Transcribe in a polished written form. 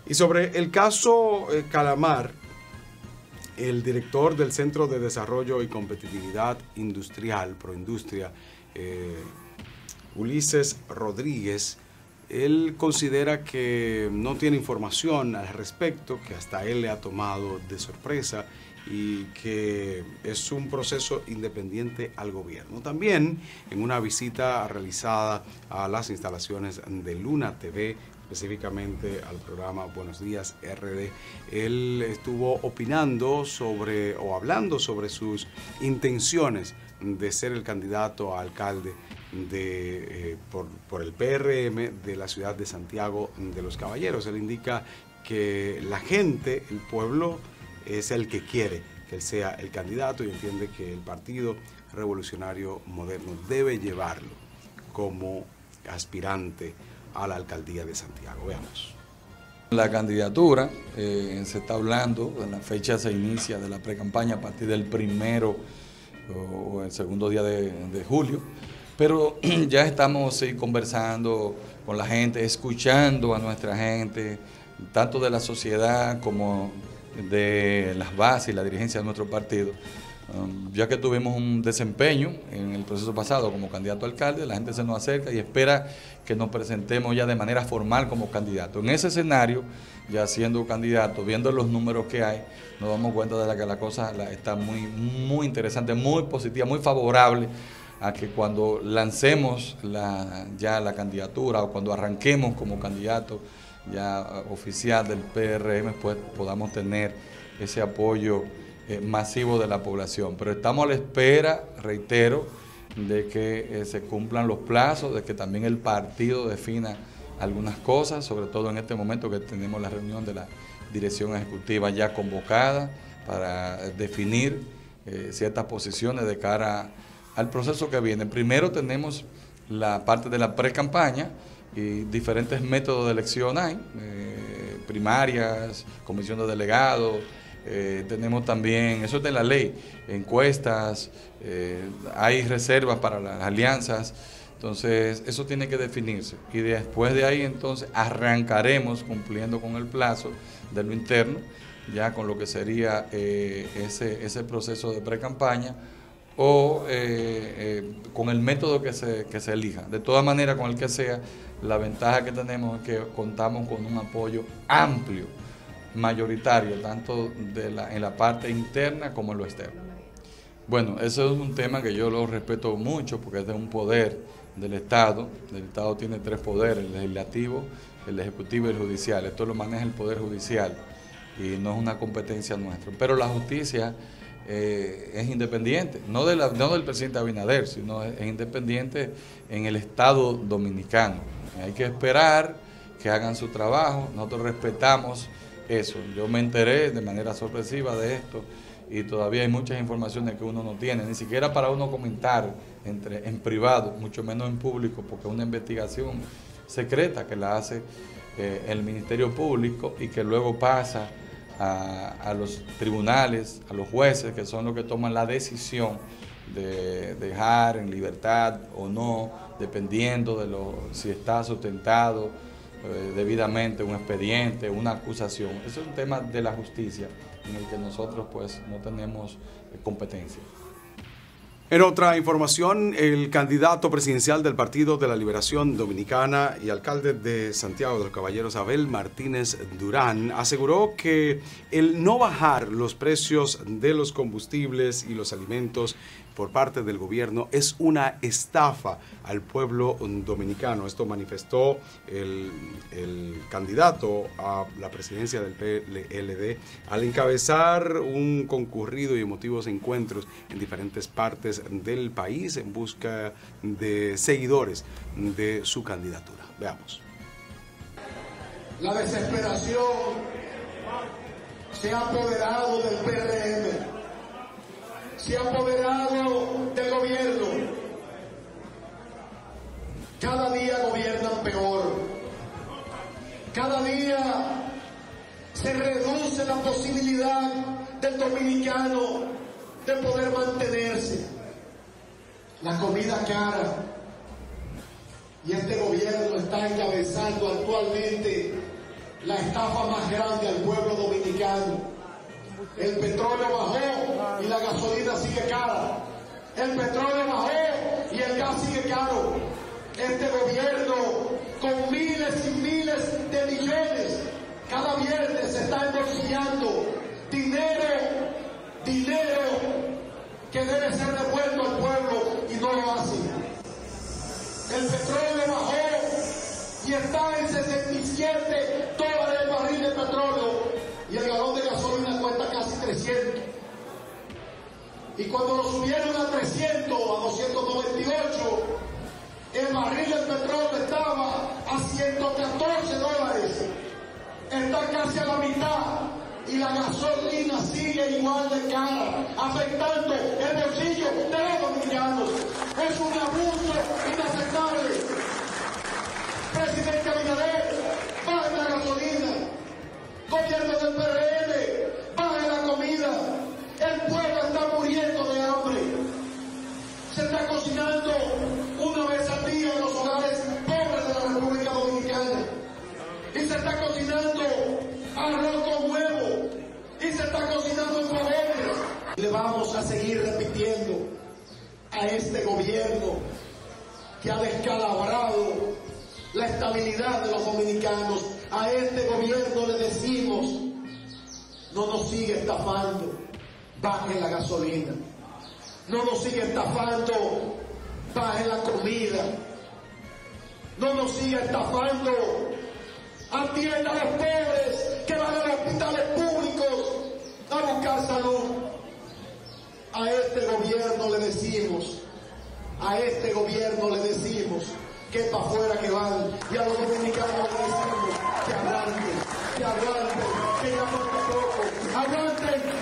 Y sobre el caso Calamar, el director del Centro de Desarrollo y Competitividad Industrial, Proindustria, Ulises Rodríguez, él considera que no tiene información al respecto, que hasta él le ha tomado de sorpresa y que es un proceso independiente al gobierno. También en una visita realizada a las instalaciones de Luna TV, específicamente al programa Buenos Días RD, él estuvo opinando sobre o hablando sobre sus intenciones de ser el candidato a alcalde por el PRM de la ciudad de Santiago de los Caballeros. Él indica que la gente, el pueblo, es el que quiere que él sea el candidato y entiende que el Partido Revolucionario Moderno debe llevarlo como aspirante a la alcaldía de Santiago. Veamos. La candidatura, se está hablando, la fecha se inicia de la precampaña a partir del 1 o el segundo día de julio, pero ya estamos conversando con la gente, escuchando a nuestra gente, tanto de la sociedad como de las bases y la dirigencia de nuestro partido. Ya que tuvimos un desempeño en el proceso pasado como candidato a alcalde, la gente se nos acerca y espera que nos presentemos ya de manera formal como candidato. En ese escenario, ya siendo candidato, viendo los números que hay, nos damos cuenta de que la cosa está muy interesante, muy positiva, muy favorable a que cuando lancemos ya la candidatura o cuando arranquemos como candidato ya oficial del PRM, pues podamos tener ese apoyo masivo de la población. Pero estamos a la espera, reitero, de que se cumplan los plazos, de que también el partido defina algunas cosas, sobre todo en este momento que tenemos la reunión de la dirección ejecutiva ya convocada para definir ciertas posiciones de cara al proceso que viene. Primero tenemos la parte de la pre-campaña y diferentes métodos de elección hay, primarias, comisión de delegados, tenemos también, eso es de la ley, encuestas, hay reservas para las alianzas, entonces eso tiene que definirse y después de ahí entonces arrancaremos cumpliendo con el plazo de lo interno, ya con lo que sería ese proceso de pre-campaña o con el método que se elija. De todas maneras, con el que sea, la ventaja que tenemos es que contamos con un apoyo amplio, mayoritario, tanto en la parte interna como en lo externo. Bueno, eso es un tema que yo lo respeto mucho porque es de un poder del Estado. El Estado tiene 3 poderes, el legislativo, el ejecutivo y el judicial. Esto lo maneja el Poder Judicial y no es una competencia nuestra. Pero la justicia es independiente, no del presidente Abinader, sino es independiente en el Estado dominicano. Hay que esperar que hagan su trabajo, nosotros respetamos eso. Yo me enteré de manera sorpresiva de esto y todavía hay muchas informaciones que uno no tiene, ni siquiera para uno comentar en privado, mucho menos en público, porque es una investigación secreta que la hace el Ministerio Público y que luego pasa a los tribunales, a los jueces, que son los que toman la decisión de dejar en libertad o no, dependiendo de si está sustentado debidamente un expediente, una acusación. Eso es un tema de la justicia en el que nosotros pues no tenemos competencia. En otra información, el candidato presidencial del Partido de la Liberación Dominicana y alcalde de Santiago de los Caballeros, Abel Martínez Durán, aseguró que el no bajar los precios de los combustibles y los alimentos por parte del gobierno es una estafa al pueblo dominicano. Esto manifestó el candidato a la presidencia del PLD al encabezar un concurrido y emotivos encuentros en diferentes partes del país en busca de seguidores de su candidatura. Veamos. La desesperación se ha apoderado del PRM. Se ha apoderado del gobierno. Cada día gobiernan peor. Cada día se reduce la posibilidad del dominicano de poder mantenerse. La comida cara. Y este gobierno está encabezando actualmente la estafa más grande al pueblo dominicano. El petróleo bajó y la gasolina sigue cara. El petróleo bajó y el gas sigue caro. Este gobierno, con miles y miles de millones, cada viernes se está embolsillando dinero que debe ser devuelto al pueblo y no lo hace. El petróleo bajó y está en $67 el barril de petróleo y el galón de gasolina cuesta casi 300. Y cuando lo subieron a 300, a 298, el barril del petróleo estaba a $114. Está casi a la mitad y la gasolina sigue igual de cara, afectando el bolsillo de los dominicanos. Es un abuso inaceptable. Presidente Abinader, baje la gasolina. Gobierno del PRM, baje la comida. El pueblo está muriendo de hambre. Se está cocinando una vez al día en los hogares pobres de la República Dominicana. Y se está cocinando arroz con huevo. Y se está cocinando en bodegas. Le vamos a seguir repitiendo a este gobierno que ha descalabrado la estabilidad de los dominicanos. A este gobierno le decimos: no nos sigue estafando, baje la gasolina. No nos sigue estafando, baje la comida. No nos siga estafando, atienda a los pobres que van a los hospitales públicos a buscar salud. A este gobierno le decimos, que es para afuera que van, y a los dominicanos le decimos que aguanten, que ya falta poco, aguanten.